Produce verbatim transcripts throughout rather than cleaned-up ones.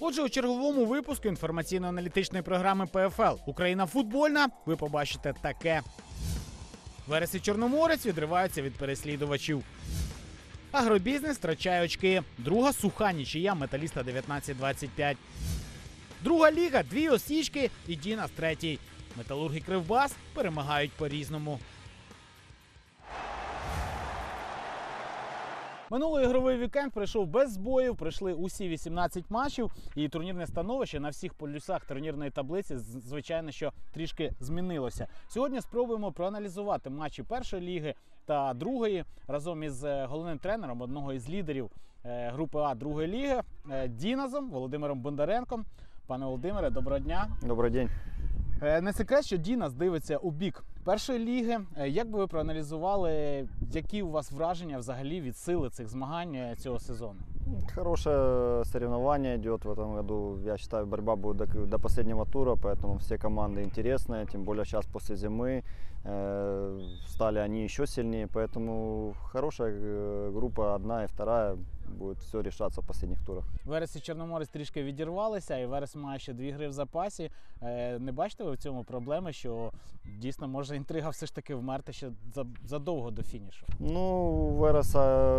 Отже, у черговому випуску інформаційно-аналітичної програми ПФЛ «Україна футбольна» ви побачите таке. Верес і Чорноморець відриваються від переслідувачів. Агробізнес втрачає очки. Друга суха нічия Металіста дев'ятнадцять двадцять п'ять. Друга ліга, дві осічки і Дінас третій. Металург і Кривбас перемагають по-різному. Минулий ігровий вікенд пройшов без збоїв, пройшли усі вісімнадцять матчів, і турнірне становище на всіх полюсах турнірної таблиці, звичайно, що трішки змінилося. Сьогодні спробуємо проаналізувати матчі першої ліги та другої разом із головним тренером одного із лідерів групи А другої ліги Діназом Володимиром Бондаренком. Пане Володимире, доброго дня. Добрий день. Не секрет, що Дінас дивиться у бік першої ліги. Як би ви проаналізували, які у вас враження взагалі від сили цих змагань цього сезону? Хорошее соревнование идет в этом году. Я считаю, борьба будет до, до последнего тура, поэтому все команды интересные. Тем более сейчас после зимы э, стали они еще сильнее. Поэтому хорошая группа, одна и вторая. Буде все рішатися в останніх турах. Верес і Чорноморець трішки відірвалися, і Верес має ще дві гри в запасі. Не бачите ви в цьому проблеми, що дійсно може інтрига все ж таки вмерти ще задовго до фінішу? Ну, у Вереса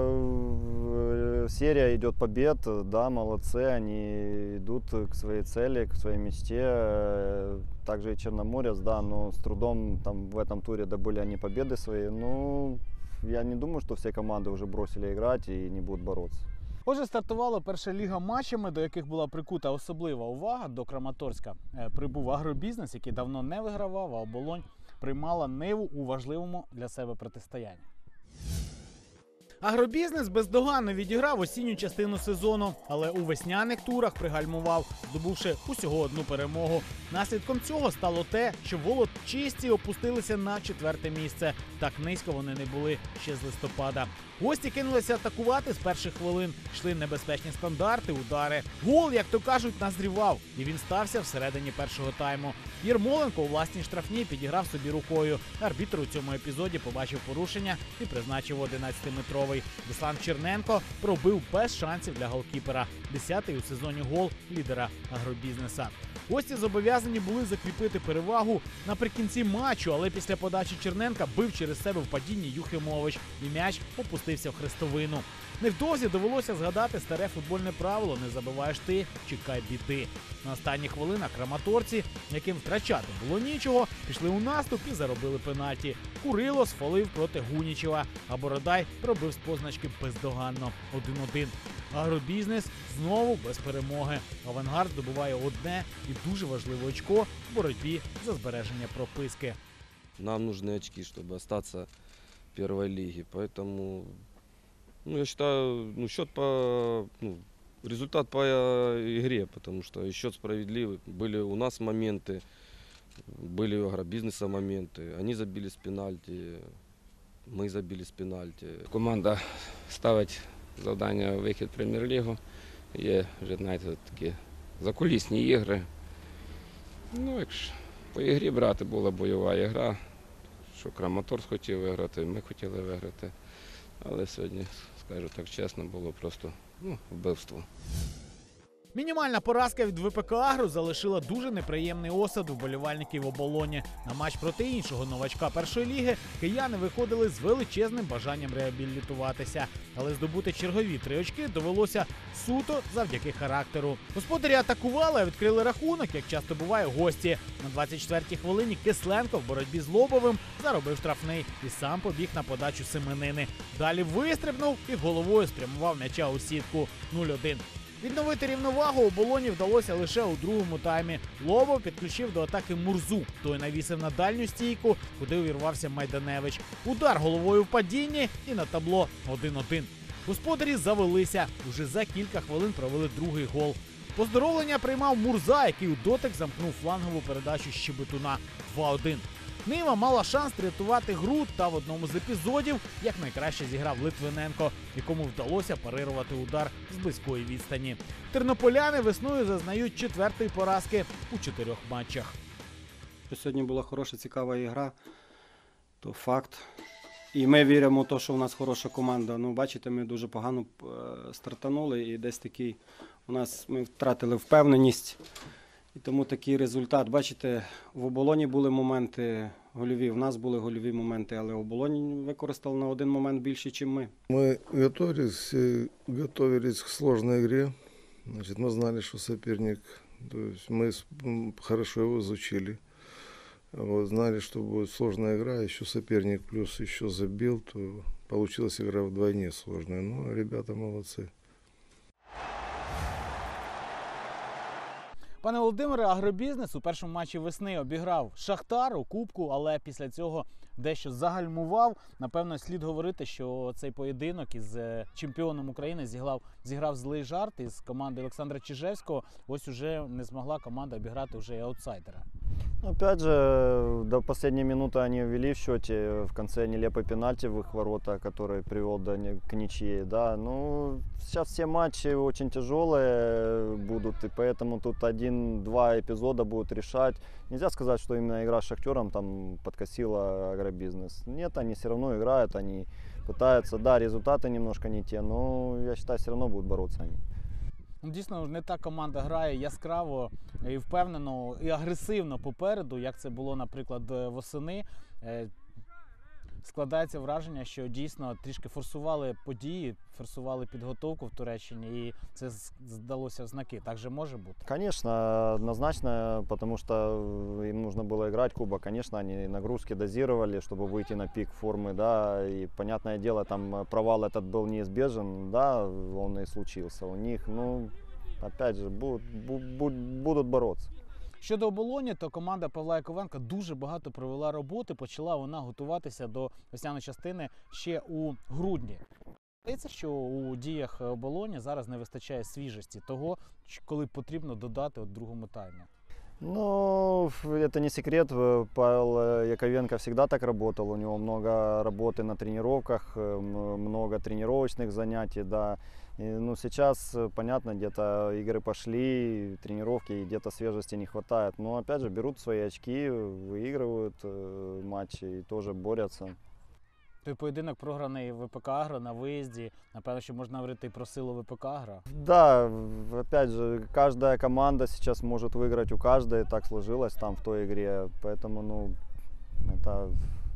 серия идет побед, да, молодцы, они идут к своей цели, к своей мечте. Также и Черноморец, да, но с трудом там в этом туре добыли они победы свои. Ну, я не думаю, що всі команди вже бросили грати і не будуть боротися. Отже, стартувала перша ліга матчами, до яких була прикута особлива увага. До Краматорська прибув Агробізнес, який давно не вигравав, а Оболонь приймала Ниву у важливому для себе протистоянні. Агробізнес бездоганно відіграв осінню частину сезону, але у весняних турах пригальмував, здобувши усього одну перемогу. Наслідком цього стало те, що волочисті опустилися на четверте місце. Так низько вони не були ще з листопада. Гості кинулися атакувати з перших хвилин. Йшли небезпечні стандарти, удари. Гол, як то кажуть, назрівав. І він стався всередині першого тайму. Єрмоленко у власній штрафній підіграв собі рукою. Арбітр у цьому епізоді побачив порушення і призначив одинадцятиметровий. Беслан Черненко пробив без шансів для голкіпера. Десятий у сезоні гол лідера Агробізнеса. Гості зобов'язані були закріпити перевагу наприкінці матчу, але після подачі Черненка бив через себе в падінні Юхимович, і м'яч опустився в хрестовину. Невдовзі довелося згадати старе футбольне правило «не забиваєш ти, чекай біди». На останніх хвилинах краматорці, яким втрачати було нічого, пішли у наступ і заробили пенальті. Курило сфолив проти Гунічева, а Бородай пробив з позначки бездоганно один-один. Агробізнес знову без перемоги. Авангард здобуває одне і дуже важливе очко в боротьбі за збереження прописки. Нам нужны очки, чтобы остаться в первой лиге. Поэтому, ну, я считаю, ну, счет по, ну, результат по игре, потому что и счет справедливый. Были у нас моменты, были у Агробизнеса моменты. Они забили с пенальти, мы забили с пенальти. Команда ставить завдання вихід в прем'єр-лігу. Є вже, знаєте, такі закулісні ігри. Ну, якщо по ігрі брати, була бойова ігра, що Краматорськ хотів виграти, ми хотіли виграти. Але сьогодні, скажу так чесно, було просто, ну, вбивство. Мінімальна поразка від ВПК «Агро» залишила дуже неприємний осад у вболівальників Оболоні. На матч проти іншого новачка першої ліги кияни виходили з величезним бажанням реабілітуватися. Але здобути чергові три очки довелося суто завдяки характеру. Господарі атакували, а відкрили рахунок, як часто буває гості. На двадцять четвертій хвилині Кисленко в боротьбі з Лобовим заробив штрафний і сам побіг на подачу Семенини. Далі вистрибнув і головою спрямував м'яча у сітку нуль один. Відновити рівновагу Оболоні вдалося лише у другому таймі. Лобов підключив до атаки Мурзу. Той навісив на дальню стійку, куди увірвався Майданевич. Удар головою в падінні і на табло один один. Господарі завелися. Уже за кілька хвилин провели другий гол. Поздоровлення приймав Мурза, який у дотик замкнув флангову передачу Щебетуна два один. Нива мала шанс врятувати гру, та в одному з епізодів якнайкраще зіграв Литвиненко, якому вдалося парирувати удар з близької відстані. Тернополяни весною зазнають четвертої поразки у чотирьох матчах. Сьогодні була хороша, цікава ігра, то факт. І ми віримо в те, що у нас хороша команда. Ну, бачите, ми дуже погано стартанули і десь такий У нас ми втратили впевненість. І тому такий результат. Бачите, в Оболоні були моменти гольові, в нас були гольові моменти, але Оболонь використав на один момент більше, ніж ми. Мы готовились, э, готовились к сложной игре. Значит, мы знали, что соперник, то есть мы с- м, хорошо его изучили. Вот, знали, что будет сложная игра, еще соперник плюс еще забил, то получилась игра вдвойне сложная. Но ребята молодцы. Пане Володимире, агробізнес у першому матчі весни обіграв Шахтар у Кубку, але після цього дещо загальмував. Напевно, слід говорити, що цей поєдинок із е, чемпіоном України зіграв, зіграв злий жарт із команди Олександра Чижевського. Ось уже не змогла команда обіграти вже і аутсайдера. Опять же, до последней минуты они ввели в счете, в конце нелепый пенальти в их ворота, который привел до, не- к ничьей. Да. Ну, сейчас все матчи очень тяжелые будут, и поэтому тут один-два эпизода будут решать. Нельзя сказать, что именно игра с Шахтером там подкосила агробизнес. Нет, они все равно играют, они пытаются, да, результаты немножко не те, но я считаю, все равно будут бороться они. Ну, дійсно, не та команда грає яскраво і впевнено, і агресивно попереду, як це було, наприклад, восени. Е, Складається враження, що дійсно трішки форсували події, форсували підготовку в Туреччині, і це з- здалося в знаки. Так же може бути? Конечно, однозначно, потому что им нужно было играть кубок. Конечно, они нагрузки дозировали, чтобы выйти на пик формы, да, и, понятное дело, там провал этот был неизбежен, да, он и случился у них. Ну, опять же, будут, бу- бу- будут бороться. Щодо Оболоні, то команда Павла Яковенка дуже багато провела роботи. Почала вона готуватися до весняної частини ще у грудні. Здається, що у діях Оболоні зараз не вистачає свіжості того, ч- коли потрібно додати у другому таймі. Ну, это не секрет, э, Павел э, Яковенко всегда так работал, у него много работы на тренировках, э, м- много тренировочных занятий, да. И, ну, сейчас, э, понятно, где-то игры пошли, тренировки, и где-то свежести не хватает. Но, опять же, берут свои очки, выигрывают э, матчи и тоже борются. Той поєдинок програний ВПК Агро на виїзді. Напевно, що можна говорити і про силу ВПК Агро. Да, в- опять же, каждая команда сейчас может выиграть у каждой, так сложилось там в той игре, поэтому, ну, это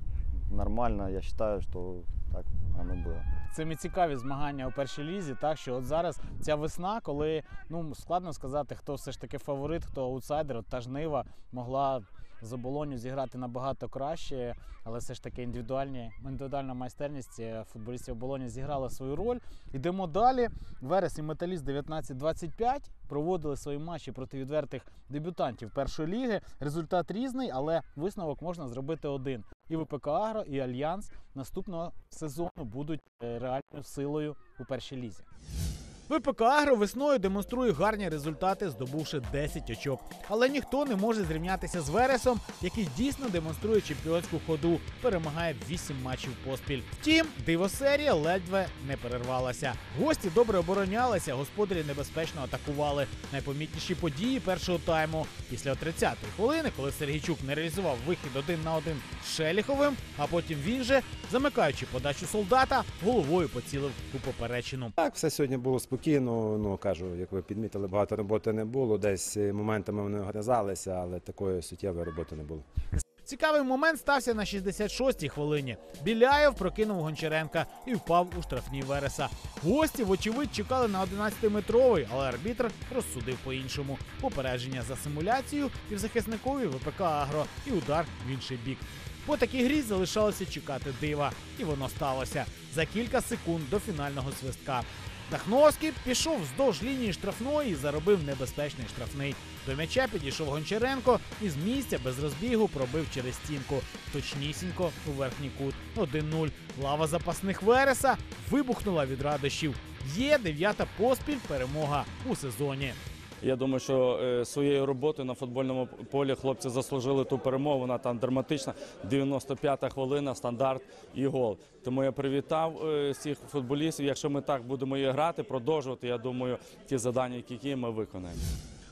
нормально, я считаю, что так оно было. Це ми цікаві змагання у першій лізі, так що от зараз ця весна, коли ну складно сказати, хто все ж таки фаворит, хто аутсайдер. От та Жнива могла з Оболонню зіграти набагато краще, але все ж таки індивідуальні, індивідуальна майстерність футболістів Оболоні зіграла свою роль. Йдемо далі. Верес і Металіст дев'ятнадцять двадцять п'ять проводили свої матчі проти відвертих дебютантів першої ліги. Результат різний, але висновок можна зробити один. І ВПК Агро, і Альянс наступного сезону будуть е, реальною силою у першій лізі. ВПК Агро весною демонструє гарні результати, здобувши десять очок. Але ніхто не може зрівнятися з Вересом, який дійсно демонструє чемпіонську ходу, перемагає вісім матчів поспіль. Втім, диво-серія ледве не перервалася. Гості добре оборонялися, господарі небезпечно атакували. Найпомітніші події першого тайму. Після тридцятої хвилини, коли Сергійчук не реалізував вихід один на один з Шеліховим, а потім він же, замикаючи подачу солдата, головою поцілив у поперечину. Так, все сьогодні було спокійно, ну кажу, як ви підмітили, багато роботи не було, десь моментами вони огризалися, але такої суттєвої роботи не було. Цікавий момент стався на шістдесят шостій хвилині. Біляєв прокинув Гончаренка і впав у штрафній Вереса. Гості, вочевидь, чекали на одинадцятиметровий, але арбітр розсудив по-іншому. Попередження за симуляцію півзахисникові ВПК Агро і удар в інший бік. По такій грі залишалося чекати дива. І воно сталося за кілька секунд до фінального свистка. Дахновський пішов вздовж лінії штрафної і заробив небезпечний штрафний. До м'яча підійшов Гончаренко і з місця без розбігу пробив через стінку. Точнісінько у верхній кут. один нуль. Лава запасних Вереса вибухнула від радощів. Є дев'ята поспіль перемога у сезоні. Я думаю, що е, своєю роботою на футбольному полі хлопці заслужили ту перемогу. Вона там драматична. дев'яносто п'ята хвилина, стандарт і гол. Тому я привітав е, всіх футболістів. Якщо ми так будемо і грати, продовжувати, я думаю, ті завдання, які є, ми виконаємо.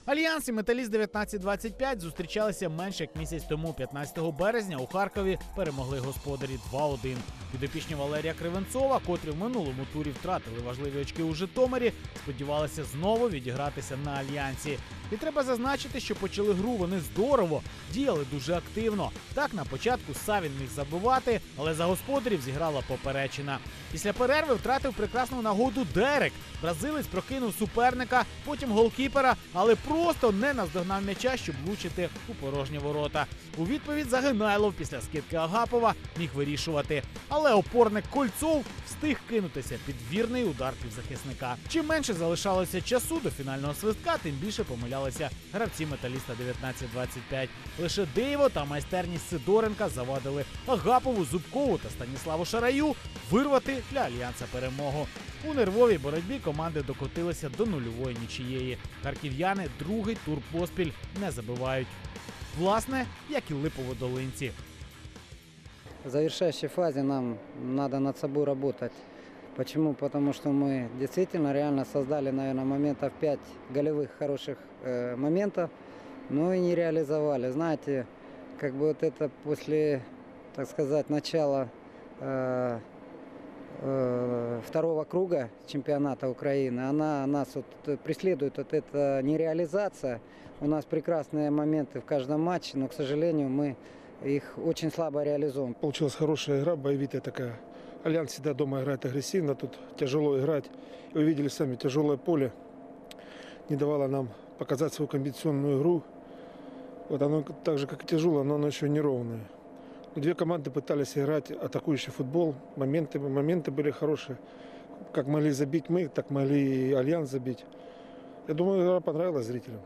Альянс і Металіст дев'ятнадцять двадцять п'ять зустрічалися менше як місяць тому. п'ятнадцятого березня у Харкові перемогли господарі два один. Підопічні Валерія Кривенцова, котрі в минулому турі втратили важливі очки у Житомирі, сподівалися знову відігратися на Альянсі. І треба зазначити, що почали гру вони здорово, діяли дуже активно. Так, на початку Савін міг забивати, але за господарів зіграла поперечина. Після перерви втратив прекрасну нагоду Дерек. Бразилець прокинув суперника, потім голкіпера, але просто не наздогнав м'яча, щоб влучити у порожні ворота. У відповідь Загинайлов після скидки Агапова міг вирішувати. Але опорник Кольцов встиг кинутися під вірний удар півзахисника. Чим менше залишалося часу до фінального свистка, тим більше помилялися гравці Металіста дев'ятнадцять двадцять п'ять. Лише диво та майстерність Сидоренка завадили Агапову, Зубкову та Станіславу Шараю вирвати для Альянса перемогу. У нервовій боротьбі команди докотилися до нульової нічиєї. Харків'яни другий тур поспіль не забивають. Власне, як і липоводолинці. В завершающей фазе нам надо над собой работать. Почему? Потому что мы действительно реально создали, наверное, моментов пять голевых хороших э, моментов, но и не реализовали. Знаете, как бы вот это после, так сказать, начала э, э, второго круга чемпионата Украины, она нас вот преследует, вот эта нереализация. У нас прекрасные моменты в каждом матче, но, к сожалению, мы их очень слабо реализуем. Получилась хорошая игра, боевитая такая. Альянс всегда дома играет агрессивно, тут тяжело играть. И вы видели сами, тяжелое поле не давало нам показать свою комбинационную игру. Вот оно так же, как и тяжело, но оно еще неровное. Но две команды пытались играть атакующий футбол, моменты, моменты были хорошие. Как могли забить мы, так могли и Альянс забить. Я думаю, игра понравилась зрителям.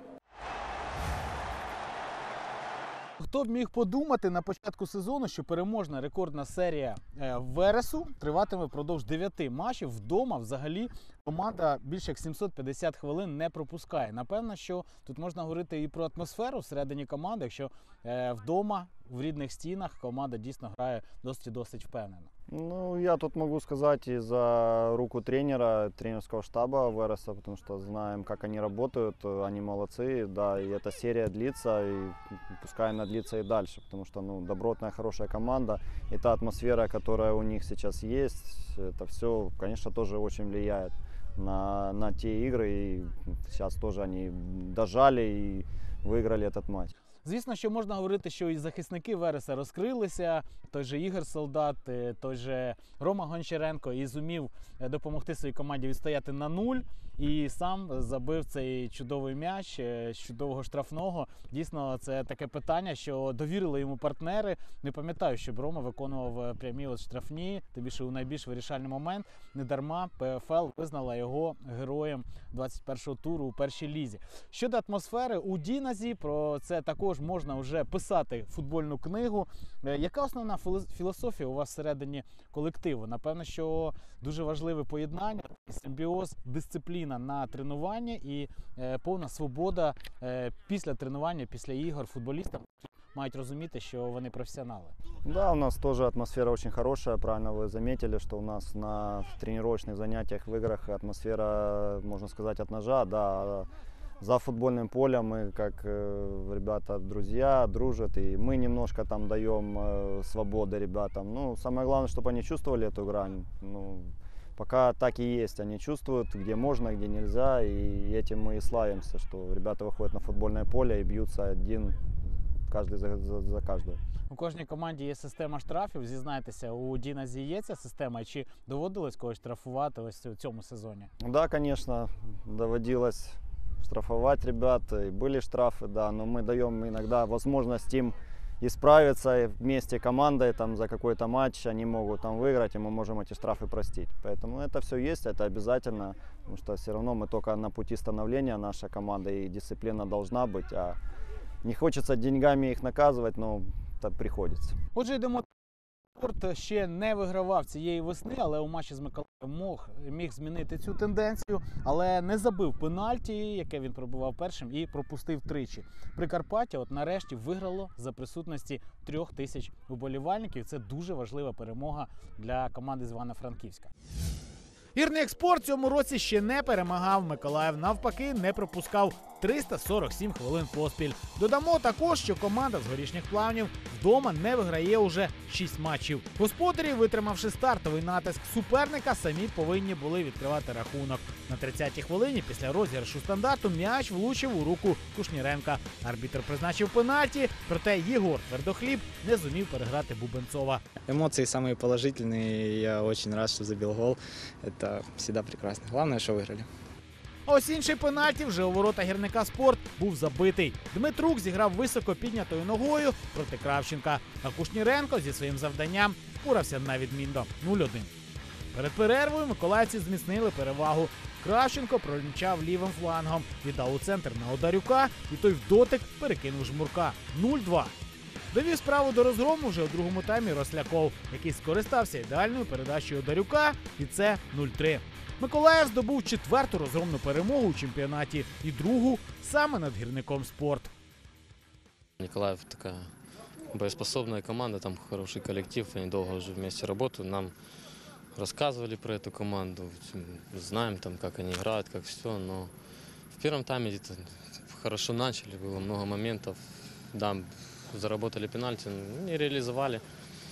Хто б міг подумати на початку сезону, що переможна рекордна серія Вересу триватиме впродовж дев'яти матчів. Вдома взагалі команда більше як сімсот п'ятдесят хвилин не пропускає. Напевно, що тут можна говорити і про атмосферу всередині команди, якщо вдома, в рідних стінах команда дійсно грає досить-досить впевнено. Ну, я тут могу сказать и за руку тренера, тренерского штаба Вереса, потому что знаем, как они работают, они молодцы, да, и эта серия длится, и пускай она длится и дальше, потому что, ну, добротная, хорошая команда, и та атмосфера, которая у них сейчас есть, это все, конечно, тоже очень влияет на, на те игры, и сейчас тоже они дожали и выиграли этот матч. Звісно, що можна говорити, що і захисники Вереса розкрилися, той же Ігор Солдат, той же Рома Гончаренко і зумів допомогти своїй команді відстояти на нуль і сам забив цей чудовий м'яч з чудового штрафного. Дійсно, це таке питання, що довірили йому партнери. Не пам'ятаю, щоб Рома виконував прямі от штрафні, тим більше у найбільш вирішальний момент. Недарма ПФЛ визнала його героєм двадцять першого туру у першій лізі. Щодо атмосфери у Діназі, про це також можна вже писати футбольну книгу. Яка основна філософія у вас всередині колективу? Напевно, що дуже важливе поєднання, симбіоз, дисципліна на тренування і е, повна свобода е, після тренування, після ігор футболістам мають розуміти, що вони професіонали. Да, у нас тоже атмосфера очень хорошая, правильно вы заметили, что у нас на тренировочных занятиях в играх атмосфера, можно сказать, от ножа, да. За футбольным полем мы, как э, ребята, друзья, дружат, и мы немножко там даем э, свободы ребятам. Ну, самое главное, чтобы они чувствовали эту грань. Ну, пока так и есть, они чувствуют, где можно, где нельзя, и этим мы и славимся, что ребята выходят на футбольное поле и бьются один, каждый за, за, за каждого. У кожній команді є система штрафів, зізнайтеся, у Діназі є ця система, чи доводилось когось штрафувати ось у цьому сезоні? Да, конечно, доводилось штрафовать ребят, и были штрафы, да, но мы даем иногда возможность им исправиться вместе командой там, за какой-то матч, они могут там выиграть, и мы можем эти штрафы простить. Поэтому это все есть, это обязательно, потому что все равно мы только на пути становления, наша команда, и дисциплина должна быть, а не хочется деньгами их наказывать, но это приходится. Отже, йдемо. Спорт ще не вигравав цієї весни, але у матчі з Миколаєвом мог, міг змінити цю тенденцію, але не забив пенальті, яке він пробивав першим, і пропустив тричі. Прикарпаття от нарешті виграло за присутності трьох тисяч уболівальників. Це дуже важлива перемога для команди з Івано-Франківська. Гірник Спорт цьому році ще не перемагав. Миколаїв навпаки не пропускав триста сорок сім хвилин поспіль. Додамо також, що команда з Горішніх Плавнів вдома не виграє уже шість матчів. Господарі, витримавши стартовий натиск суперника, самі повинні були відкривати рахунок. На тридцятій хвилині після розіграшу стандарту м'яч влучив у руку Кушніренка. Арбітр призначив пенальті, проте Єгор Твердохліб не зумів переграти Бубенцова. Эмоции самые положительные, я очень рад, что забил гол. Это всегда прекрасно. Главное, что выиграли. А ось інший пенальті вже у ворота гірника «Спорт» був забитий. Дмитрук зіграв високо піднятою ногою проти Кравченка, а Кушніренко зі своїм завданням впорався на відмінно нуль один. Перед перервою миколаївці зміцнили перевагу. Кравченко промчав лівим флангом, віддав у центр на Одарюка, і той в дотик перекинув Жмурка. нуль два. Довів справу до розгрому вже у другому таймі Росляков, який скористався ідеальною передачею Одарюка, і це нуль три. Миколаїв здобув четверту розгромну перемогу у чемпіонаті і другу саме над гірником «Спорт». Николаев такая боеспособная команда, там хороший коллектив, они долго уже вместе работают. Нам рассказывали про эту команду, знаем там, как они играют, как все, но в первом тайме где-то хорошо начали, было много моментов, да, заработали пенальти, не реализовали,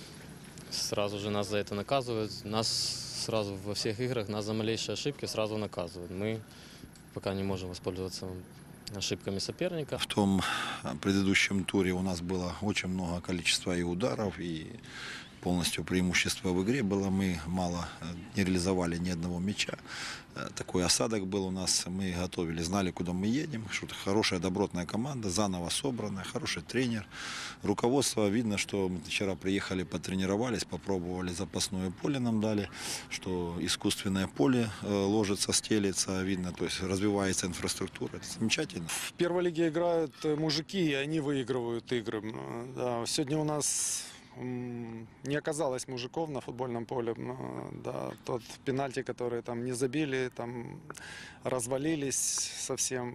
сразу же нас за это наказывают, нас сразу во всех играх, нас за малейшие ошибки сразу наказывают, мы пока не можем воспользоваться ошибками соперника. В том предыдущем туре у нас было очень много количества и ударов, и полностью преимущество в игре было. Мы мало не реализовали ни одного мяча. Такой осадок был у нас. Мы готовили, знали, куда мы едем. Что это хорошая, добротная команда, заново собранная, хороший тренер. Руководство, видно, что мы вчера приехали, потренировались, попробовали запасное поле, нам дали, что искусственное поле ложится, стелится, видно, то есть развивается инфраструктура. Это замечательно. В первой лиге играют мужики, и они выигрывают игры. Да, сегодня у нас не оказалось мужиков на футбольном поле. Да, тот пенальти, которые там не забили, там развалились совсем.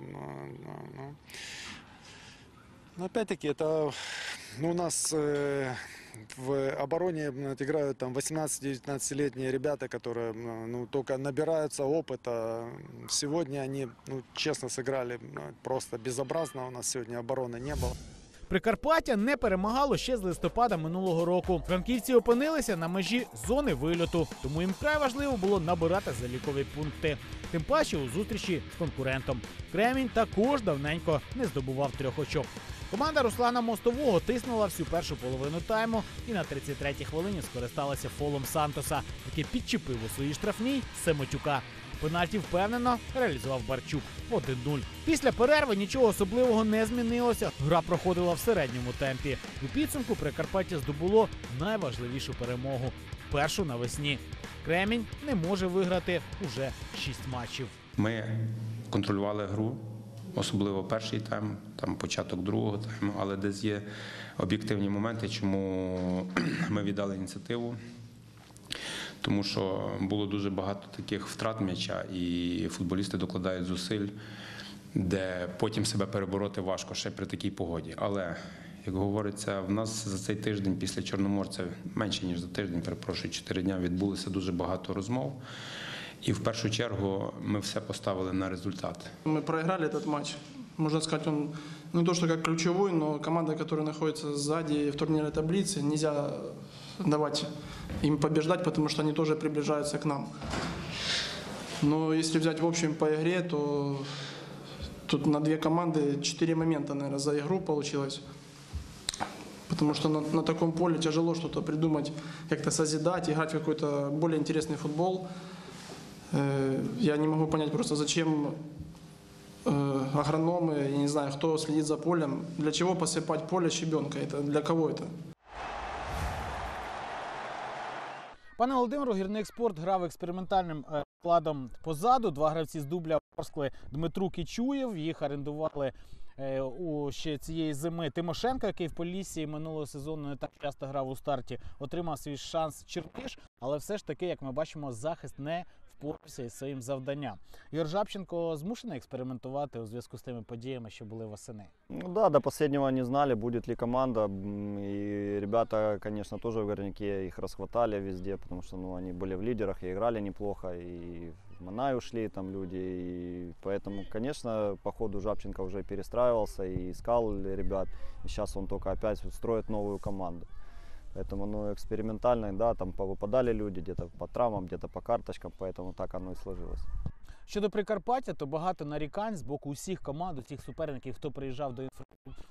Но опять-таки это, ну, у нас э, в обороне играют там восемнадцати-девятнадцатилетние ребята, которые, ну, только набираются опыта. Сегодня они, ну, честно, сыграли просто безобразно. У нас сегодня обороны не было. Прикарпаття не перемагало ще з листопада минулого року. Франківці опинилися на межі зони вильоту, тому їм вкрай важливо було набирати залікові пункти. Тим паче у зустрічі з конкурентом. Кремінь також давненько не здобував трьох очок. Команда Руслана Мостового тиснула всю першу половину тайму і на тридцять третій хвилині скористалася фолом Сантоса, який підчепив у своїй штрафній Семетюка. Пенальті впевнено реалізував Барчук один нуль. Після перерви нічого особливого не змінилося. Гра проходила в середньому темпі. У підсумку Прикарпаття здобуло найважливішу перемогу – першу навесні. Кремінь не може виграти уже шість матчів. Ми контролювали гру, особливо перший тайм, там початок другого тайму, але десь є об'єктивні моменти, чому ми віддали ініціативу. Тому що було дуже багато таких втрат м'яча, і футболісти докладають зусиль, де потім себе перебороти важко ще при такій погоді. Але, як говориться, в нас за цей тиждень після Чорноморця, менше ніж за тиждень, перепрошую, чотири дня, відбулося дуже багато розмов. І в першу чергу ми все поставили на результат. Ми програли цей матч. Можно сказать, он не то, что как ключевой, но команда, которая находится сзади в турнирной таблице, нельзя давать им побеждать, потому что они тоже приближаются к нам. Но если взять в общем по игре, то тут на две команды четыре момента, наверное, за игру получилось. Потому что на, на таком поле тяжело что-то придумать, как-то созидать, играть в какой-то более интересный футбол. Я не могу понять просто, зачем агрономы, я не знаю, кто следит за полем, для чего посыпать поле щебенкой, это для кого это? Пане Володимиру, гірник «Спорт» грав експериментальним складом позаду. Два гравці з дубля Ворскли Дмитрук і Чуєв. Їх орендували у ще цієї зими. Тимошенко, який в Поліссі минулого сезону не так часто грав у старті, отримав свій шанс Черниш, але все ж таки, як ми бачимо, захист не впорався із своїм завданням. Ігор Жабченко змушений експериментувати у зв'язку з тими подіями, що були восени. Ну да, до последнего не знали, будет ли команда. М, И ребята, конечно, тоже в Горняке их расхватали везде, потому что ну, они были в лидерах и играли неплохо, и в Манай ушли там люди. И поэтому, конечно, по ходу Жабченко уже перестраивался и искал ребят. И сейчас он только опять строит новую команду. Поэтому ну, экспериментально, да, там повыпадали люди где-то по травмам, где-то по карточкам, поэтому так оно и сложилось. Щодо Прикарпаття, то багато нарікань з боку усіх команд, усіх суперників, хто приїжджав до, інфра...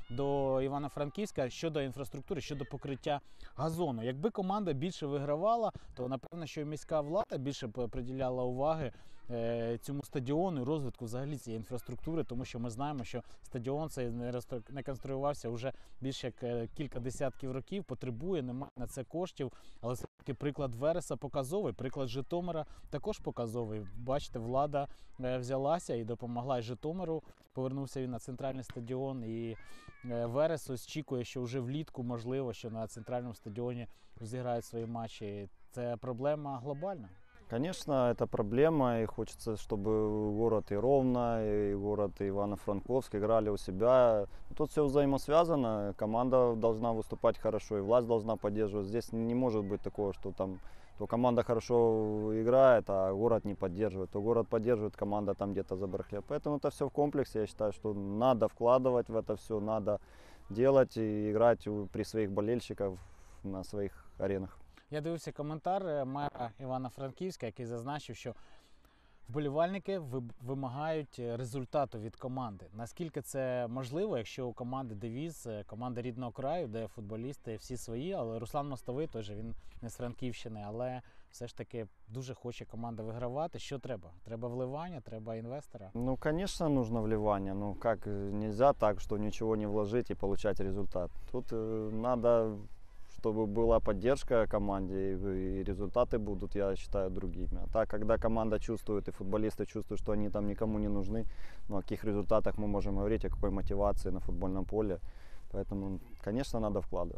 до Івано-Франківська щодо інфраструктури, щодо покриття газону. Якби команда більше вигравала, то напевно, що міська влада більше б приділяла уваги е, цьому стадіону і розвитку взагалі цієї інфраструктури, тому що ми знаємо, що стадіон цей не, рестор... не конструювався вже більше як е, кілька десятків років, потребує, немає на це коштів, але все-таки приклад Вереса показовий, приклад Житомира також показовий. Бачите, влада взялася і допомогла і Житомиру, повернувся він на центральний стадіон, і Верес очікує, що вже влітку, можливо, що на центральному стадіоні зіграють свої матчі. Це проблема глобальна. Конечно, это проблема, и хочется, чтобы город и Ровно, и город Ивано-Франковск играли у себя. Тут все взаимосвязано, команда должна выступать хорошо, и власть должна поддерживать. Здесь не может быть такого, что там то команда хорошо играет, а город не поддерживает, то город поддерживает, команда там где-то забарахляет. Поэтому это все в комплексе, я считаю, что надо вкладывать в это все, надо делать и играть при своих болельщиках на своих аренах. Я дивився коментар мера Івано-Франківська, який зазначив, що вболівальники вимагають результату від команди. Наскільки це можливо, якщо у команди девіз, команда рідного краю, де футболісти всі свої, але Руслан Мостовий, той же він не з Франківщини, але все ж таки дуже хоче команда вигравати. Що треба? Треба вливання, треба інвестора? Ну, конечно, нужно вливание. Ну, как нельзя так, что ничего не вложить и получать результат. Тут э, надо, чтобы была поддержка команде, и результаты будут, я считаю, другими. А так, когда команда чувствует, и футболисты чувствуют, что они там никому не нужны, ну, о каких результатах мы можем говорить, о какой мотивации на футбольном поле. Поэтому, конечно, надо вкладывать.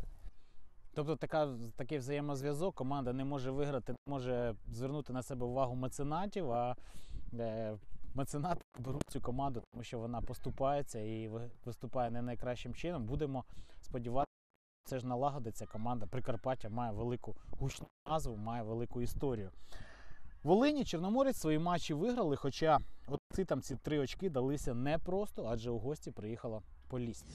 Тобто така, такий взаємозв'язок, команда не може виграти, не може звернути на себе увагу меценатів, а е, меценати беруть цю команду, тому що вона поступається і виступає не найкращим чином. Будемо сподіватися, це ж налагодиться команда. Прикарпаття має велику гучну назву, має велику історію. Волині Чорноморець свої матчі виграли, хоча от ці, там, ці три очки далися непросто, адже у гості приїхала Полісся.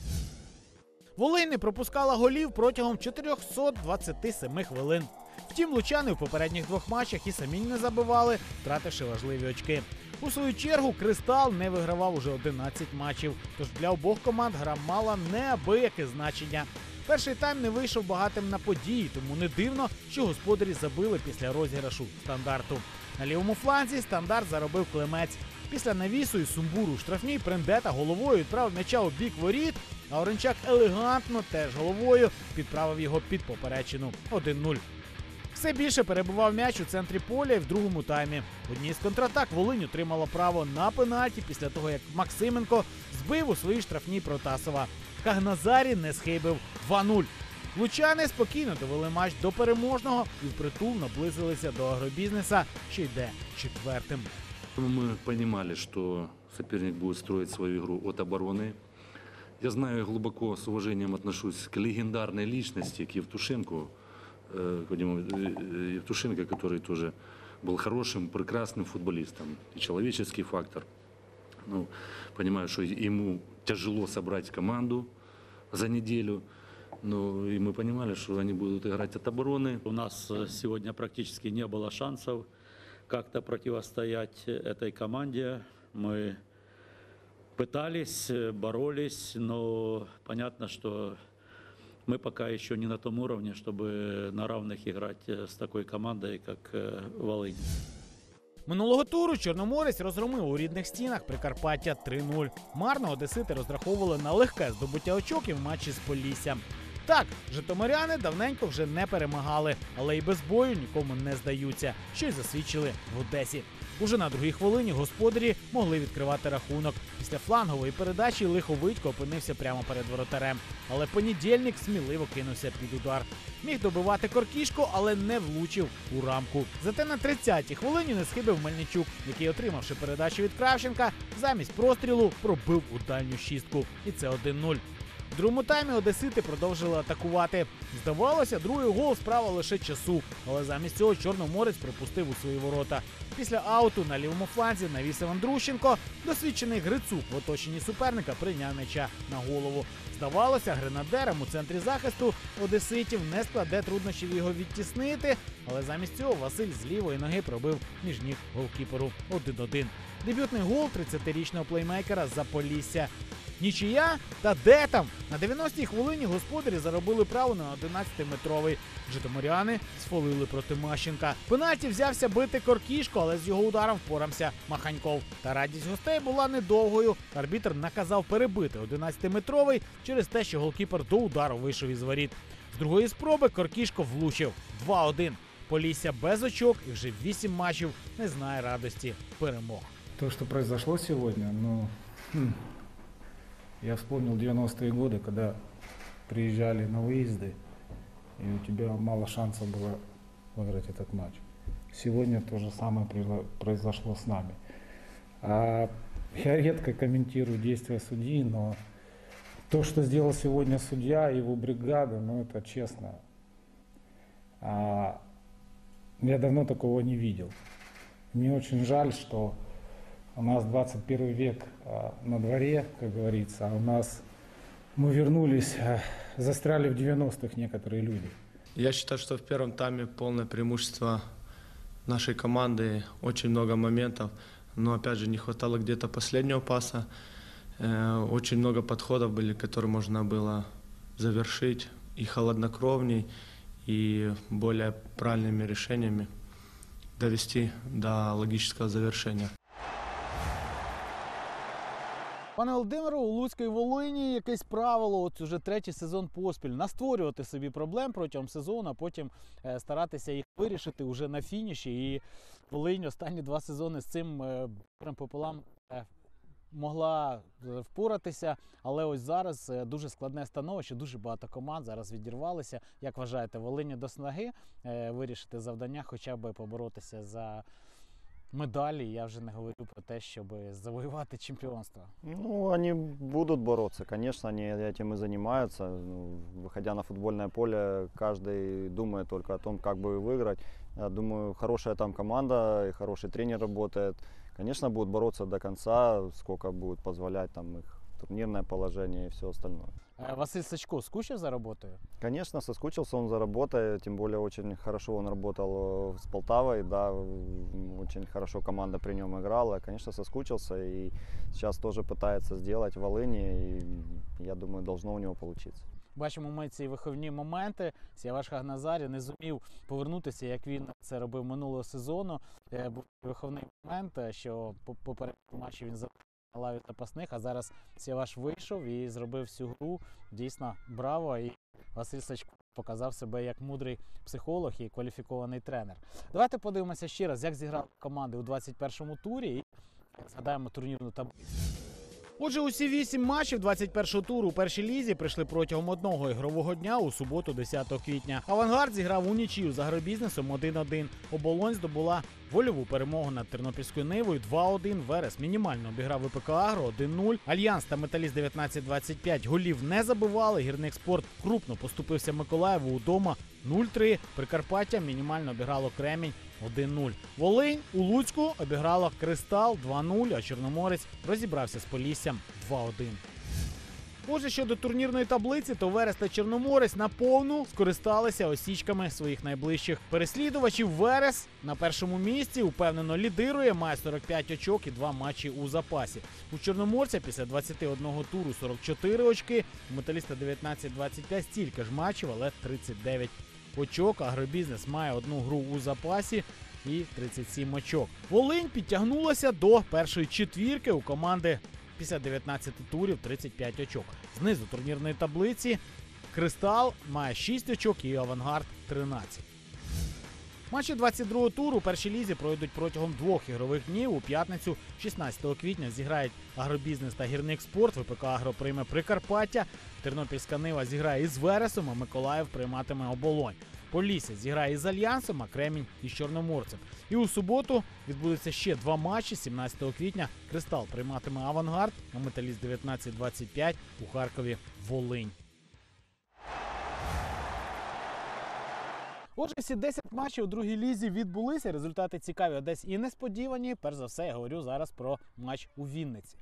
Волинь не пропускала голів протягом чотириста двадцять сім хвилин. Втім, лучани в попередніх двох матчах і самі не забивали, втративши важливі очки. У свою чергу Кристал не вигравав уже одинадцять матчів, тож для обох команд гра мала неабияке значення. Перший тайм не вийшов багатим на події, тому не дивно, що господарі забили після розіграшу стандарту. На лівому фланзі стандарт заробив Клемець. Після навісу і сумбуру штрафній Прендета головою відправив м'яча у бік воріт, а Оренчак елегантно теж головою підправив його під поперечину один нуль. Все більше перебував м'яч у центрі поля і в другому таймі. В одній з контратак Волинь отримала право на пенальті після того, як Максименко збив у своїй штрафній Протасова. Кагназарі не схибив два нуль. Лучани спокійно довели матч до переможного і впритул наблизилися до агробізнеса, що йде четвертим. Мы понимали, что соперник будет строить свою игру от обороны. Я знаю и глубоко с уважением отношусь к легендарной личности, к Евтушенку, э, к Вадиму э, Евтушенко, который тоже был хорошим, прекрасным футболистом. И человеческий фактор. Ну, понимаю, что ему тяжело собрать команду за неделю. Ну, и мы понимали, что они будут играть от обороны. У нас сегодня практически не было шансов как-то противостоять этой команде. Мы пытались, боролись, но понятно, что мы пока еще не на том уровне, чтобы на равных играть с такой командой, как Волынь. Минулого туру Чорноморець розгромив у рідних стінах Прикарпаття три нуль. Марно одесити розраховували на легке здобуття очок і в матчі з Поліссям. Так, житомиряни давненько вже не перемагали, але і без бою нікому не здаються, що й засвідчили в Одесі. Уже на другій хвилині господарі могли відкривати рахунок. Після флангової передачі Лиховитько опинився прямо перед воротарем. Але Понедільник сміливо кинувся під удар. Міг добивати Коркішко, але не влучив у рамку. Зате на тридцятій хвилині не схибив Мельничук, який, отримавши передачу від Кравченка, замість прострілу пробив у дальню шістку. І це один нуль. В другому таймі одесити продовжили атакувати. Здавалося, другий гол справа лише часу, але замість цього Чорноморець пропустив у свої ворота. Після ауту на лівому фланзі навісив Андрущенко, досвідчений Грицук в оточенні суперника прийняв м'яча на голову. Здавалося, гренадерам у центрі захисту одеситів не складе труднощів його відтіснити, але замість цього Василь з лівої ноги пробив між ніг голкіперу один один. Дебютний гол тридцятирічного плеймейкера з Заполісся. Нічия? Та де там? На дев'яностій хвилині господарі заробили право на одинадцятиметровий. Житомиряни сфолили проти Мащенка. Пенальті взявся бити Коркішко, але з його ударом впорався Маханьков. Та радість гостей була недовгою. Арбітр наказав перебити одинадцятиметровий через те, що голкіпер до удару вийшов із воріт. З другої спроби Коркішко влучив. два один. Полісся без очок і вже вісім матчів не знає радості перемог. То, что произошло сегодня, ну... Хм. Я вспомнил девяностые годы, когда приезжали на выезды, и у тебя мало шансов было выиграть этот матч. Сегодня то же самое произошло с нами. А я редко комментирую действия судьи, но то, что сделал сегодня судья и его бригада, ну это честно. А я давно такого не видел. Мне очень жаль, что у нас двадцать первый век а, на дворе, как говорится, а у нас мы вернулись, а, застряли в девяностых некоторые люди. Я считаю, что в первом тайме полное преимущество нашей команды, очень много моментов, но опять же не хватало где-то последнего паса. Э, очень много подходов были, которые можно было завершить и холоднокровней, и более правильными решениями довести до логического завершения. Пане Володимиру, у Луцької Волині якесь правило, от уже третій сезон поспіль, настворювати собі проблем протягом сезону, а потім е, старатися їх вирішити уже на фініші. І Волинь останні два сезони з цим е, прям пополам е, могла впоратися. Але ось зараз е, дуже складне становище, дуже багато команд зараз відірвалися. Як вважаєте, Волині до снаги е, вирішити завдання, хоча б поборотися за медали, я вже не говорю про те, щоб завоювати чемпионство. Ну, они будут бороться, конечно, они этим и занимаются. Ну, выходя на футбольное поле, каждый думает только о том, как бы выиграть. Я думаю, хорошая там команда и хороший тренер работает. Конечно, будут бороться до конца, сколько будет позволять там их турнирное положение и все остальное. Василь Сачко скучил за работой? Конечно, соскучился он за работой, тем более очень хорошо он работал с Полтавой, да, очень хорошо команда при нем играла, конечно, соскучился и сейчас тоже пытается сделать в Волыни, и я думаю, должно у него получиться. Бачимо ми ці виховні моменти. Сіаваш Хагназарі не зумів повернутися, як він це робив минулого сезону. Був виховний момент, що по попередньому матчі він забив на лаві запасних, а зараз Сіаваш вийшов і зробив всю гру. Дійсно, браво. І Василь Сачко показав себе як мудрий психолог і кваліфікований тренер. Давайте подивимося ще раз, як зіграли команди у двадцять першому турі і згадаємо турнірну таблицю. Отже, усі вісім матчів двадцять першого туру у першій лізі прийшли протягом одного ігрового дня у суботу, десятого квітня. Авангард зіграв у нічию з Агробізнесом один один. Оболонь здобула вольову перемогу над Тернопільською Нивою два один. Верес мінімально обіграв ВПК Агро один нуль. Альянс та Металіст дев'ятнадцять двадцять п'ять голів не забивали. Гірник Спорт крупно поступився Миколаєву удома нуль три. Прикарпаття мінімально обіграло Кремінь один нуль. Волинь у Луцьку обіграла Кристал два нуль, а Чорноморець розібрався з Поліссям два один. Отже, щодо турнірної таблиці, то Верес та Чорноморець наповну скористалися осічками своїх найближчих переслідувачів. Верес на першому місці упевнено лідирує, має сорок п'ять очок і два матчі у запасі. У Чорноморця після двадцяти одного туру сорок чотири очки, у Металіста дев'ятнадцять двадцять п'ять стільки ж матчів, але тридцять дев'ять очок. Агробізнес має одну гру у запасі і тридцять сім очок. Волинь підтягнулася до першої четвірки, у команди після дев'ятнадцяти турів тридцять п'ять очок. Знизу турнірної таблиці Кристал має шість очок і Авангард тринадцять. Матчі двадцять другого туру у першій лізі пройдуть протягом двох ігрових днів. У п'ятницю, шістнадцятого квітня, зіграють Агробізнес та Гірник Спорт. ВПК Агро прийме Прикарпаття. Тернопільська Нива зіграє із Вересом, а Миколаїв прийматиме Оболонь. Полісся зіграє із Альянсом, а Кремінь із Чорноморцем. І у суботу відбудуться ще два матчі. сімнадцятого квітня Кристал прийматиме Авангард, а Металіст дев'ятнадцять двадцять п'ять у Харкові Волинь. Отже, всі десять матчів у другій лізі відбулися. Результати цікаві, а десь і несподівані. Перш за все, я говорю зараз про матч у Вінниці.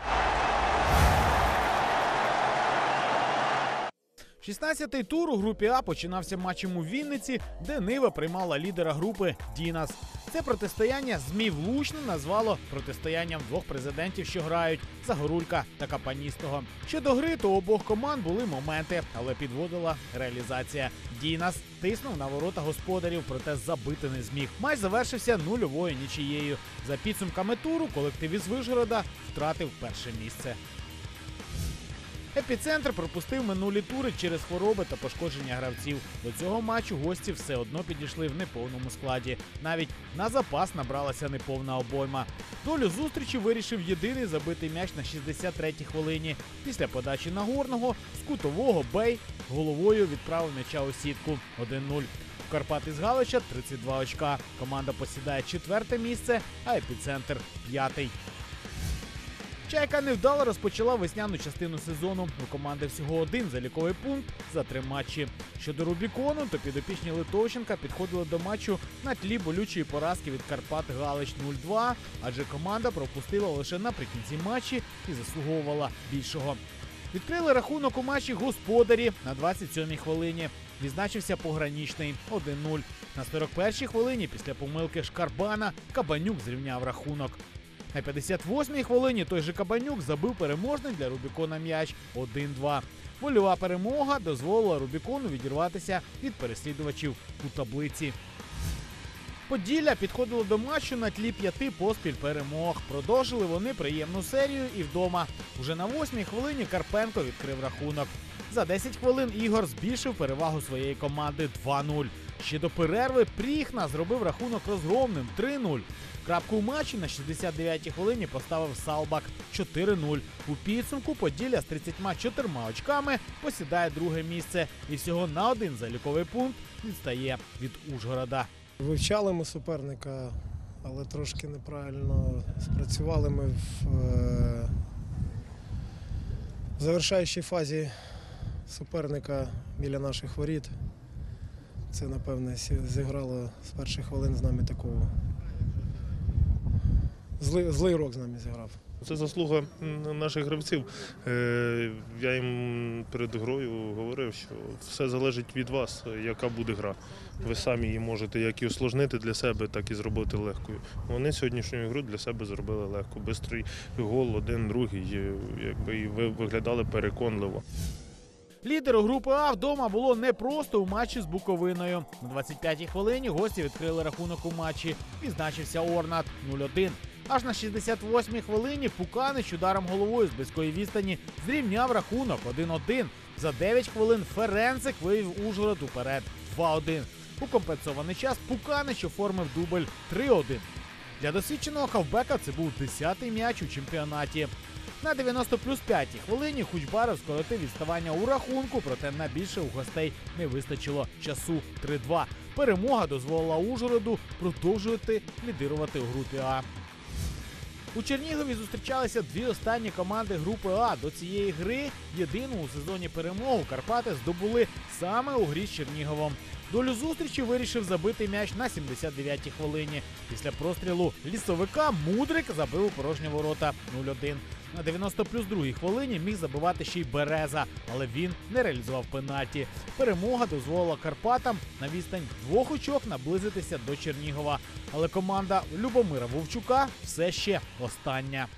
шістнадцятий тур у групі А починався матчем у Вінниці, де Нива приймала лідера групи «Дінас». Це протистояння ЗМІ влучно назвало протистоянням двох президентів, що грають – Загорулька та Капаністого. Щодо гри, то у обох команд були моменти, але підводила реалізація. «Дінас» тиснув на ворота господарів, проте забити не зміг. Матч завершився нульовою нічиєю. За підсумками туру колектив із Вишгорода втратив перше місце. Епіцентр пропустив минулі тури через хвороби та пошкодження гравців. До цього матчу гості все одно підійшли в неповному складі. Навіть на запас набралася неповна обойма. Долю зустрічі вирішив єдиний забитий м'яч на шістдесят третій хвилині. Після подачі Нагорного з кутового Бей головою відправив м'яча у сітку один нуль. У Карпат із Галича тридцять два очка. Команда посідає четверте місце, а Епіцентр – п'ятий. «Чайка» невдало розпочала весняну частину сезону. У команди всього один заліковий пункт за три матчі. Щодо Рубікону, то підопічні Литовченка підходили до матчу на тлі болючої поразки від Карпат Галич нуль два, адже команда пропустила лише наприкінці матчі і заслуговувала більшого. Відкрили рахунок у матчі господарі на двадцять сьомій хвилині. Відзначився Пограничний один нуль. На сорок першій хвилині після помилки Шкарбана Кабанюк зрівняв рахунок. На п'ятдесят восьмій хвилині той же Кабанюк забив переможний для Рубікона м'яч один два. Вольова перемога дозволила Рубікону відірватися від переслідувачів у таблиці. Поділля підходило до матчу на тлі п'яти поспіль перемог. Продовжили вони приємну серію і вдома. Уже на восьмій хвилині Карпенко відкрив рахунок. За десять хвилин Ігор збільшив перевагу своєї команди два нуль. Ще до перерви Пріхна зробив рахунок розгромним три нуль. Крапку у матчі на шістдесят дев'ятій хвилині поставив Салбак чотири нуль. У підсумку Поділля з тридцятьма чотирма очками посідає друге місце і всього на один заліковий пункт відстає від Ужгорода. Вивчали ми суперника, але трошки неправильно спрацювали ми в е завершаючій фазі суперника біля наших воріт. Це, напевне, зіграло з перших хвилин з нами такого. Злий, злий урок з нами зіграв. Це заслуга наших гравців. Я їм перед грою говорив, що все залежить від вас, яка буде гра. Ви самі її можете як і усложнити для себе, так і зробити легкою. Вони сьогоднішню гру для себе зробили легко. Бистрий гол, один, другий, якби і виглядали переконливо. Лідеру групи А вдома було непросто у матчі з Буковиною. На двадцять п'ятій хвилині гості відкрили рахунок у матчі. Відзначився Орнат нуль один. Аж на шістдесят восьмій хвилині Пуканич ударом головою з близької відстані зрівняв рахунок один один. За дев'ять хвилин Ференцик вивів Ужгород уперед два один. У компенсований час Пуканич оформив дубль три один. Для досвідченого хавбека це був десятий м'яч у чемпіонаті. На дев'яносто плюс п'ятій хвилині Хучбаров скоротив відставання у рахунку, проте на більше у гостей не вистачило часу три два. Перемога дозволила Ужгороду продовжувати лідирувати у групі А. У Чернігові зустрічалися дві останні команди групи А. До цієї гри єдину у сезоні перемогу Карпати здобули саме у грі з Черніговом. Долю зустрічі вирішив забити м'яч на сімдесят дев'ятій хвилині. Після прострілу лісовика Мудрик забив у порожні ворота нуль один. На дев'яносто плюс другій хвилині міг забивати ще й Береза, але він не реалізував пенальті. Перемога дозволила Карпатам на відстань двох очок наблизитися до Чернігова. Але команда Любомира Вовчука все ще остання.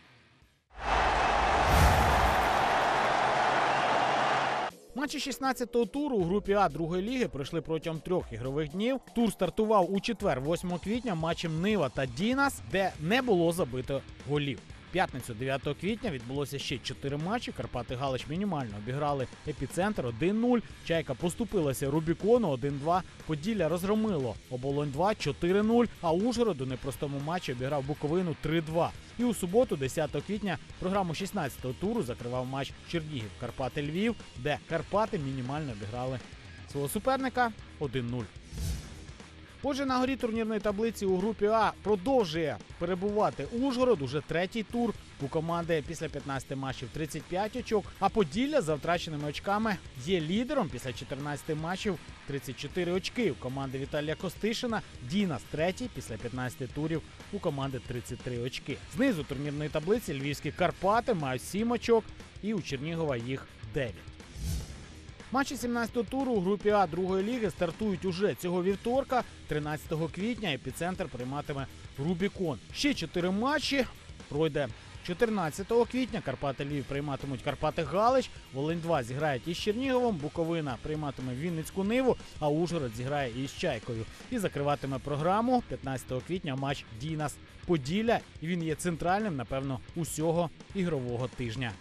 Матчі шістнадцятого туру у групі А другої ліги пройшли протягом трьох ігрових днів. Тур стартував у четвер, восьмого квітня, матчем Нива та Дінас, де не було забито голів. п'ятницю дев'ятого квітня відбулося ще чотири матчі. Карпати Галич мінімально обіграли Епіцентр один нуль. Чайка поступилася Рубікону один два. Поділля розгромило Оболонь два чотири нуль. А Ужгород у непростому матчі обіграв Буковину три два. І у суботу, десятого квітня, програму шістнадцятого туру закривав матч Чернігів-Карпати-Львів, де Карпати мінімально обіграли свого суперника один нуль. Отже, на горі турнірної таблиці у групі А продовжує перебувати Ужгород, уже третій тур. У команди після п'ятнадцяти матчів тридцять п'ять очок, а Поділля за втраченими очками є лідером після чотирнадцяти матчів тридцять чотири очки. У команди Віталія Костишина Дінас третій після п'ятнадцяти турів, у команди тридцять три очки. Знизу турнірної таблиці львівські Карпати мають сім очок і у Чернігова їх дев'ять. Матчі сімнадцятого туру у групі А другої ліги стартують уже цього вівторка. тринадцятого квітня Епіцентр прийматиме Рубікон. Ще чотири матчі пройде чотирнадцятого квітня. Карпати Львів прийматимуть Карпати Галич. Волинь два зіграють із Черніговом. Буковина прийматиме Вінницьку Ниву, а Ужгород зіграє із Чайкою. І закриватиме програму п'ятнадцятого квітня матч Дінас Поділля. І він є центральним, напевно, усього ігрового тижня.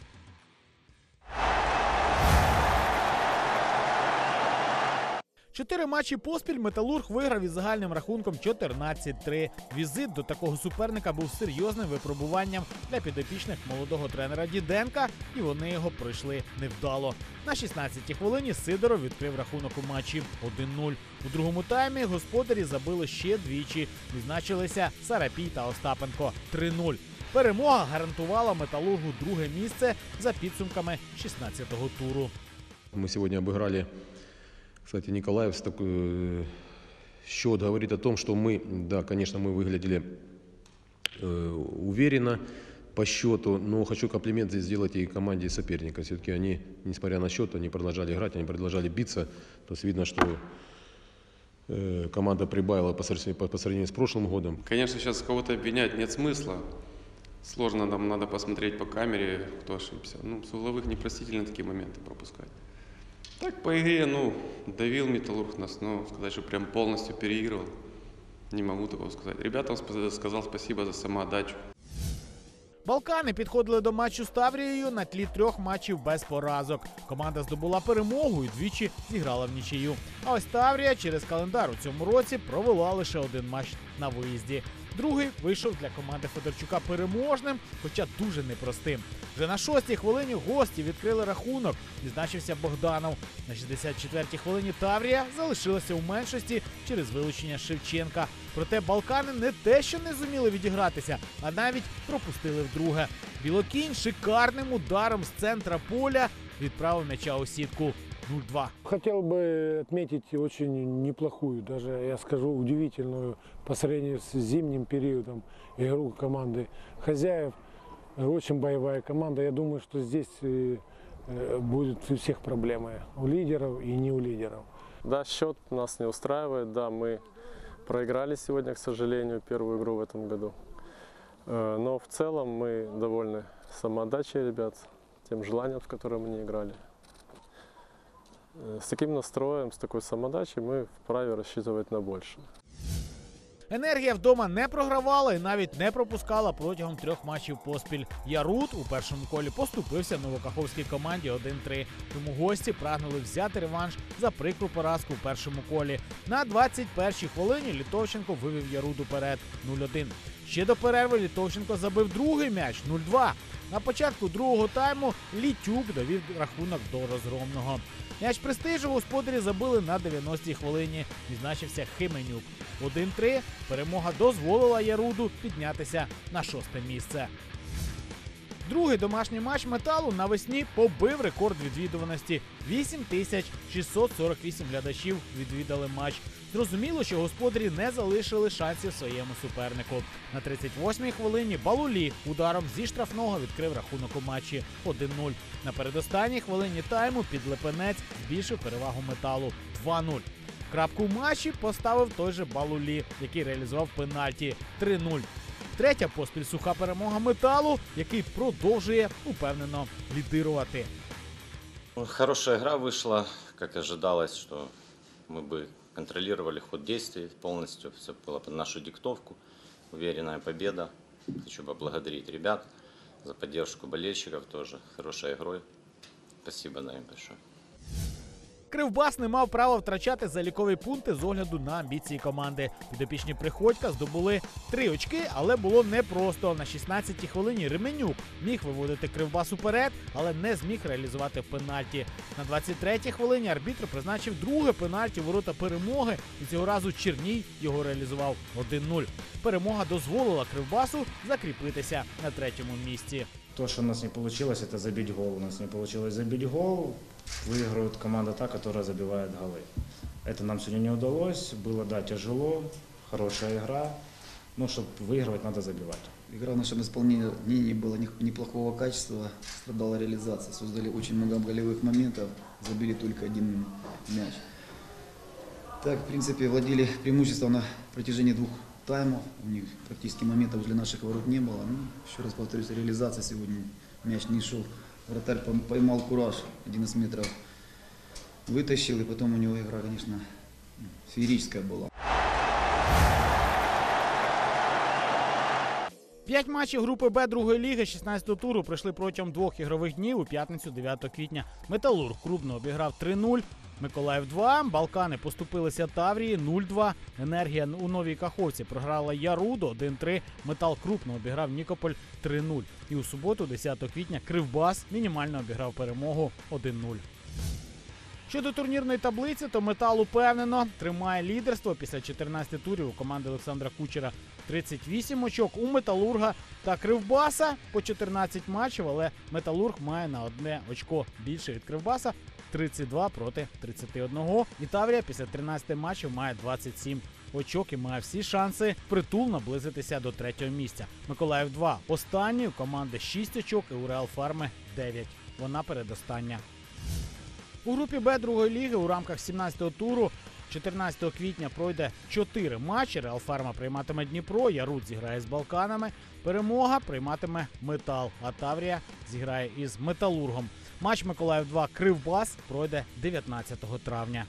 Чотири матчі поспіль Металург виграв із загальним рахунком чотирнадцять три. Візит до такого суперника був серйозним випробуванням для підопічних молодого тренера Діденка, і вони його пройшли невдало. На шістнадцятій хвилині Сидоров відкрив рахунок у матчі один нуль. У другому таймі господарі забили ще двічі. Відзначилися Сарапій та Остапенко три нуль. Перемога гарантувала Металургу друге місце за підсумками шістнадцятого туру. Ми сьогодні обіграли, кстати, Николаев, такой счет говорит о том, что мы, да, конечно, мы выглядели э, уверенно по счету, но хочу комплимент здесь сделать и команде соперника. Все-таки они, несмотря на счет, они продолжали играть, они продолжали биться. То есть видно, что э, команда прибавила по сравнению, по, по сравнению с прошлым годом. Конечно, сейчас кого-то обвинять нет смысла. Сложно, нам надо посмотреть по камере, кто ошибся. Ну, с угловых непростительно такие моменты пропускать. Так, по игре, ну, давил Металлург нас, но сказать, что прям полностью переигрывал, не могу такого сказать. Ребятам сказал спасибо за самоотдачу. Балкани підходили до матчу з Таврією на тлі трьох матчів без поразок. Команда здобула перемогу і двічі зіграла в нічию. А ось Таврія через календар у цьому році провела лише один матч на виїзді. Другий вийшов для команди Федорчука переможним, хоча дуже непростим. Вже на шостій хвилині гості відкрили рахунок, відзначився Богданов. На шістдесят четвертій хвилині Таврія залишилася у меншості через вилучення Шевченка. Проте Балкани не те, що не зуміли відігратися, а навіть пропустили вдруге. Білокінь шикарним ударом з центра поля відправив м'яча у сітку. нуль два. Хотел бы отметить очень неплохую, даже, я скажу, удивительную по сравнению с зимним периодом игру команды хозяев. Очень боевая команда. Я думаю, что здесь будет у всех проблемы. У лидеров и не у лидеров. Да, счет нас не устраивает. Да, мы проиграли сегодня, к сожалению, первую игру в этом году. Но в целом мы довольны самоотдачей ребят, тем желанием, с которым они играли. С таким настроем, с такой самоотдачей мы вправе рассчитывать на большее. Енергія вдома не програвала і навіть не пропускала протягом трьох матчів поспіль. Ярут у першому колі поступився новокаховській команді один три. Тому гості прагнули взяти реванш за прикру поразку у першому колі. На двадцять першій хвилині Літовченко вивів Ярут уперед нуль один. Ще до перерви Літовченко забив другий м'яч нуль два. На початку другого тайму Літюк довів рахунок до розгромного. М'яч престижу господарі забили на дев'яностій хвилині. Відзначився Хименюк. один три. Перемога дозволила Яруду піднятися на шосте місце. Другий домашній матч «Металу» навесні побив рекорд відвідуваності. вісім тисяч шістсот сорок вісім глядачів відвідали матч. Зрозуміло, що господарі не залишили шансів своєму супернику. На тридцять восьмій хвилині Балулі ударом зі штрафного відкрив рахунок у матчі один нуль. На передостанній хвилині тайму Підлепенець збільшив перевагу «Металу» два нуль. Крапку в матчі поставив той же Балулі, який реалізував пенальті три нуль. Третя поспіль суха перемога «Металу», який продовжує упевнено лідирувати. Хорошая игра вышла, как ожидалось, что мы бы контролировали ход действий полностью, все было под нашу диктовку. Уверенная победа. Хочу поблагодарить ребят за поддержку болельщиков тоже хорошей игрой. Спасибо на им большое. Кривбас не мав права втрачати залікові пункти з огляду на амбіції команди. Підопічні Приходька здобули три очки, але було непросто. На шістнадцятій хвилині Ременюк міг виводити Кривбас уперед, але не зміг реалізувати пенальті. На двадцять третій хвилині арбітр призначив друге пенальті у ворота Перемоги, і цього разу Черній його реалізував один нуль. Перемога дозволила Кривбасу закріпитися на третьому місці. То, что у нас не получилось, это забить гол. У нас не получилось забить гол. Выигрывает команда та, которая забивает голы. Это нам сегодня не удалось. Было, да, тяжело. Хорошая игра. Но чтобы выигрывать, надо забивать. Игра в нашем исполнении была неплохого качества. Страдала реализация. Создали очень много голевых моментов. Забили только один мяч. Так, в принципе, владели преимуществом на протяжении двух таймов. У них практически моментов возле наших ворот не было. Ну, еще раз повторюсь, реализация сегодня. Мяч не шел. Вратарь поймал кураж. одиннадцать метров вытащил. И потом у него игра, конечно, феерическая была. П'ять матчів групи Б другої ліги шістнадцятого туру пройшли протягом двох ігрових днів у п'ятницю дев'ятого квітня. Металург Крупно обіграв три нуль, Миколаїв два, Балкани поступилися Таврії нуль два, Енергія у Новій Каховці програла Яруду один три, Метал Крупно обіграв Нікополь три нуль. І у суботу, десятого квітня, Кривбас мінімально обіграв Перемогу один нуль. Щодо турнірної таблиці, то Метал упевнено тримає лідерство після чотирнадцяти турів у команди Олександра Кучера. тридцять вісім очок у Металурга та Кривбаса по чотирнадцять матчів, але Металург має на одне очко більше від Кривбаса – тридцять два проти тридцяти одного. І Таврія після тринадцяти матчів має двадцять сім очок і має всі шанси впритул наблизитися до третього місця. Миколаїв два останній, у команди шість очок і у Реал Фарми дев'ять. Вона передостання. У групі Б другої ліги у рамках сімнадцятого туру чотирнадцятого квітня пройде чотири матчі. Реал Фарма прийматиме Дніпро, Ярут зіграє з Балканами, Перемога прийматиме Метал, а Таврія зіграє із Металургом. Матч Миколаїв два Кривбас пройде дев'ятнадцятого травня.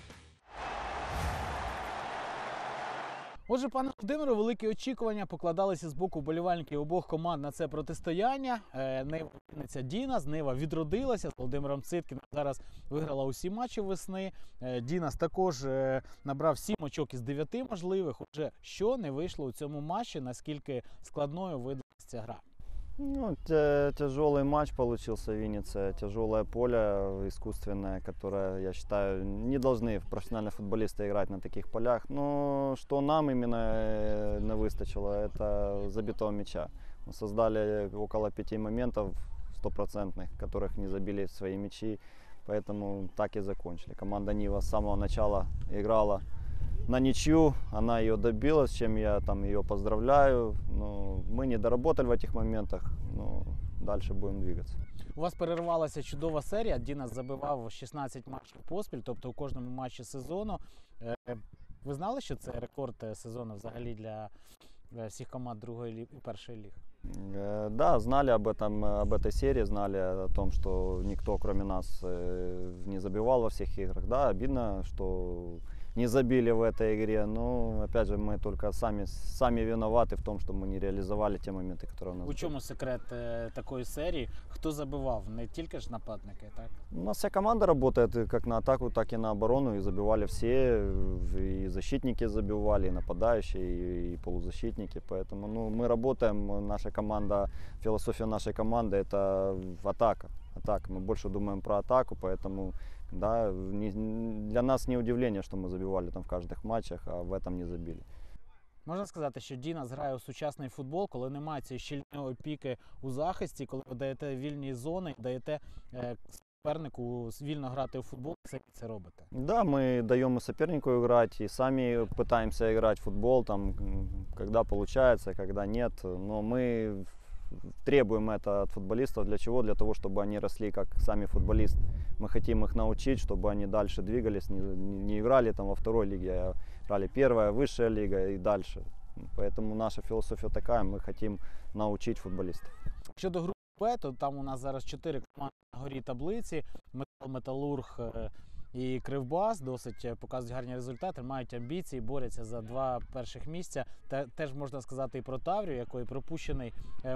Отже, пане Володимире, великі очікування покладалися з боку вболівальників обох команд на це протистояння. Нива Дінас, Нива відродилася з Володимиром Циткіним. Зараз виграла усі матчі весни. Дінас також набрав сім очок із дев'яти можливих. Отже, що не вийшло у цьому матчі, наскільки складною видалася ця гра? Ну, тяжелый матч получился в Виннице, тяжелое поле искусственное, которое, я считаю, не должны профессиональные футболисты играть на таких полях. Но что нам именно не выстачило, это забитого мяча. Мы создали около пяти моментов стопроцентных, которых не забили свои мячи, поэтому так и закончили. Команда Нива с самого начала играла на ничью, она ее добилась, с чем я там ее поздравляю. Но мы не доработали в этих моментах, но дальше будем двигаться. У вас перервалася чудова серія, Дінас забивав шістнадцять матчів поспіль, тобто у кожному матчі сезону. Ви знали, що це рекорд сезону взагалі для всіх команд другої ліги і першої ліги? Да, знали об этом, об этой серии, знали о том, что никто кроме нас не забивал во всех играх. Да, обидно, что не забили в этой игре, но опять же мы только сами, сами виноваты в том, что мы не реализовали те моменты, которые у нас У чому были. Секрет э, такої серії? Хто забивав? Не тільки ж нападники, так? У нас вся команда работает как на атаку, так и на оборону, и забивали все, и защитники забивали, и нападающие, и, и полузащитники, поэтому ну, мы работаем, наша команда, философия нашей команды это атака, атака, мы больше думаем про атаку, поэтому да, не, для нас не удивление, что мы забивали там в каждых матчах, а в этом не забили. Можна сказати, що Дінас грає у сучасний футбол, коли немає цієї щільної опіки у захисті, коли ви даєте вільні зони, даєте е, сопернику вільно грати у футбол, самі це робите? Да, мы даем и сопернику играть, и сами пытаемся играть в футбол, там, когда получается, когда нет, но мы требуем это от футболистов. Для чего? Для того, чтобы они росли как сами футболисты. Мы хотим их научить, чтобы они дальше двигались, не, не играли там во второй лиге, а играли первая, высшая лига и дальше. Поэтому наша философия такая, мы хотим научить футболистов. Щодо групи Б, то там у нас зараз чотири команди на горі таблиці. Метал, Металург і Кривбас досить показують гарні результати, мають амбіції, борються за два перших місця. Та, теж можна сказати і про Таврію, якої пропущений матч.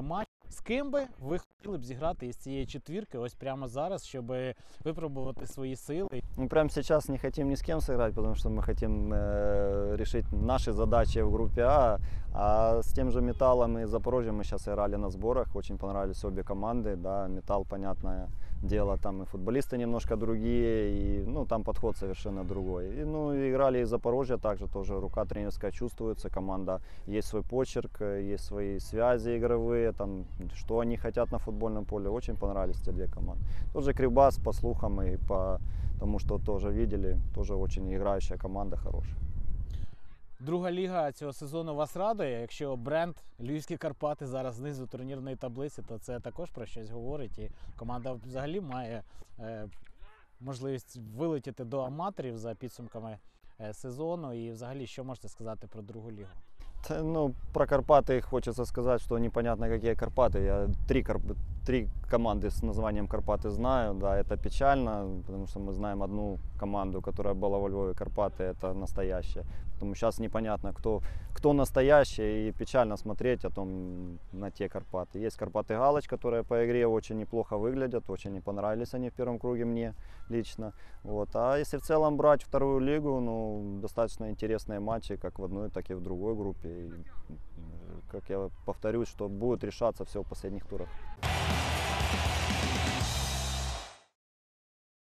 З ким би ви хотіли б зіграти із цієї четвірки ось прямо зараз, щоб випробувати свої сили? Мы прямо сейчас не хотим ни с кем сыграть, потому что мы хотим э, решить наши задачи в группе А. А с тем же Металлом и Запорожьем мы сейчас играли на сборах. Очень понравились обе команды. Да. Металл, понятное дело, там и футболисты немножко другие, и ну, там подход совершенно другой. И, ну, и играли и Запорожье также, тоже рука тренерская чувствуется, команда, есть свой почерк, есть свои связи игровые, там, что они хотят на футбольном поле. Очень понравились те две команды. Тоже Кривбас, по слухам и по тому, что тоже видели, тоже очень играющая команда, хорошая. Друга ліга цього сезону вас радує. Якщо бренд Львівські Карпати зараз знизу турнірної таблиці, то це також про щось говорить. І команда взагалі має е, можливість вилетіти до аматорів за підсумками е, сезону. І взагалі, що можете сказати про другу лігу? Ну, про Карпаты хочется сказать, что непонятно, какие Карпаты. Я три, карп... три команды с названием Карпаты знаю. Да, это печально, потому что мы знаем одну команду, которая была во Львове. Карпаты — это настоящая. Поэтому сейчас непонятно, кто, кто настоящий, и печально смотреть о том, на те Карпаты. Есть Карпаты Галич, которые по игре очень неплохо выглядят, очень не понравились они в первом круге мне лично. Вот. А если в целом брать вторую лигу, ну, достаточно интересные матчи, как в одной, так и в другой группе. И, как я повторюсь, что будет решаться все в последних турах.